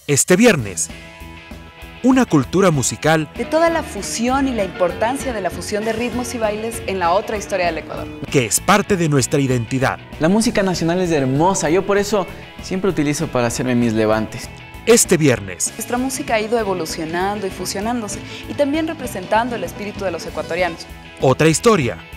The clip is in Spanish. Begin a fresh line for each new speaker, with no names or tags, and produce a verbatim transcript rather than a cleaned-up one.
Este viernes, una cultura musical
de toda la fusión y la importancia de la fusión de ritmos y bailes en la otra historia del Ecuador.
que es parte de nuestra identidad.
La música nacional es hermosa, yo por eso siempre utilizo para hacerme mis levantes.
Este viernes,
Nuestra música ha ido evolucionando y fusionándose y también representando el espíritu de los ecuatorianos.
otra historia,